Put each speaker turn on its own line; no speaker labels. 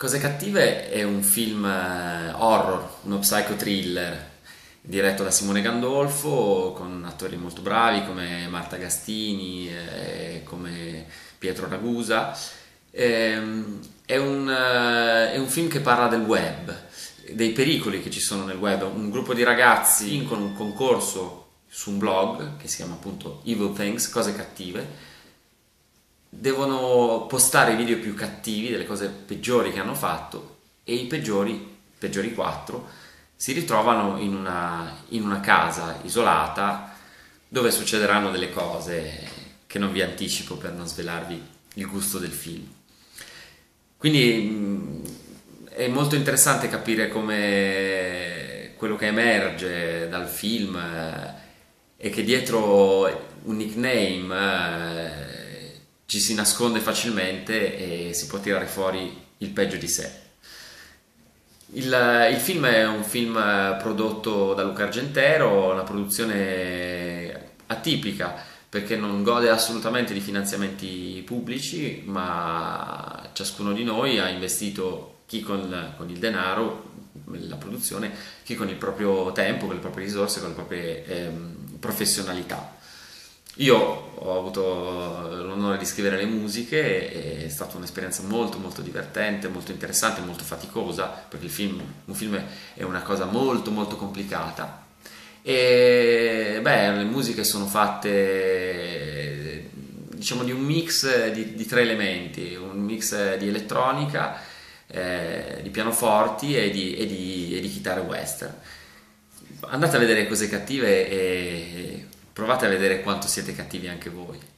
Cose cattive è un film horror, uno psychothriller diretto da Simone Gandolfo con attori molto bravi come Marta Gastini, come Pietro Ragusa. È un film che parla del web, dei pericoli che ci sono nel web. Un gruppo di ragazzi vincono un concorso su un blog che si chiama appunto Evil Things, cose cattive. Devono postare i video più cattivi delle cose peggiori che hanno fatto, e i peggiori 4, si ritrovano in una casa isolata dove succederanno delle cose che non vi anticipo per non svelarvi il gusto del film. Quindi è molto interessante capire come quello che emerge dal film è che dietro un nickname ci si nasconde facilmente e si può tirare fuori il peggio di sé. Il film è un film prodotto da Luca Argentero, una produzione atipica perché non gode assolutamente di finanziamenti pubblici, ma ciascuno di noi ha investito, chi con il denaro, la produzione, chi con il proprio tempo, con le proprie risorse, con le proprie professionalità. Io ho avuto l'onore di scrivere le musiche, è stata un'esperienza molto molto divertente, molto interessante, molto faticosa, perché un film è una cosa molto molto complicata. E beh, le musiche sono fatte, diciamo, di un mix di tre elementi: un mix di elettronica, di pianoforti e di chitarre western. Andate a vedere Cose cattive e provate a vedere quanto siete cattivi anche voi.